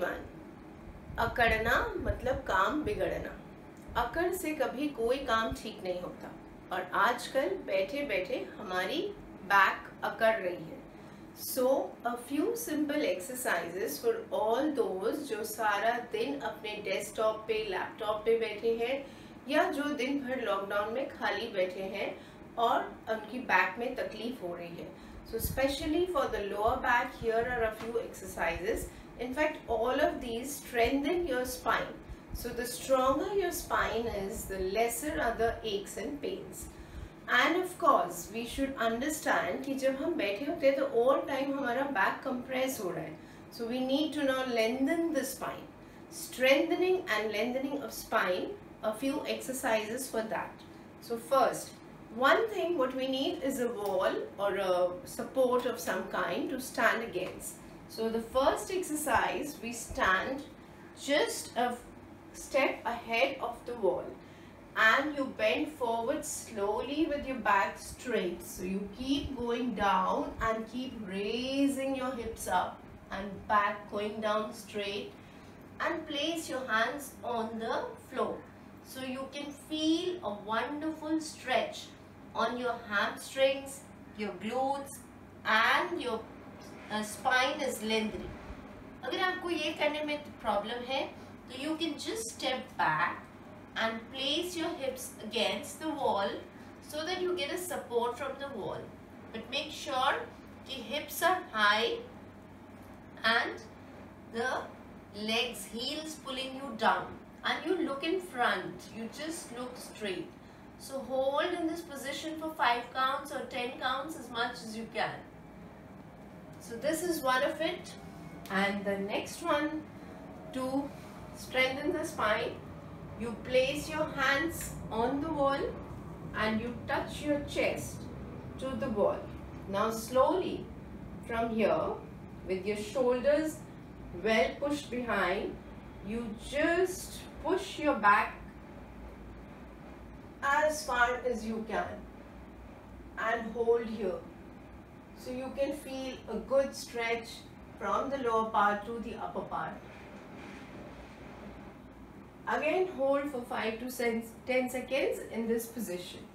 Everyone. अकड़ना मतलब काम बिगड़ना। अकड़ से कभी कोई काम ठीक नहीं होता और आजकल बैठे बैठे हमारी बैक अकड़ रही है। So a few simple exercises for all those जो सारा दिन अपने डेस्कटॉप पे लैपटॉप पे बैठे हैं या जो दिन भर लॉकडाउन में खाली बैठे हैं और उनकी बैक में तकलीफ हो रही है. So especially for the lower back, here are a few exercises. In fact, all of these strengthen your spine. So the stronger your spine is, the lesser are the aches and pains. And of course, we should understand कि जब हम बैठे होते हैं तो all time हमारा back compress हो रहा है. So we need to now lengthen the spine. Strengthening and lengthening of spine, a few exercises for that. So first, one thing what we need is a wall or a support of some kind to stand against. So the first exercise, we stand just a step ahead of the wall and you bend forward slowly with your back straight. So you keep going down and keep raising your hips up and back going down straight and place your hands on the floor. So you can feel a wonderful stretch on your hamstrings, your glutes and your spine is lengthening. अगर आपको ये करने में problem है तो you can just step back and place your hips against the wall so that you get a support from the wall. But make sure कि hips are high and the legs, heels pulling you down and you look in front, you just look straight. So hold in this position for 5 counts or 10 counts as much as you can. So this is one of it. And the next one, to strengthen the spine, you place your hands on the wall and you touch your chest to the wall. Now slowly from here, with your shoulders well pushed behind, you just push your back as far as you can and hold here. So you can feel a good stretch from the lower part to the upper part. Again, hold for 5 to 10 seconds in this position.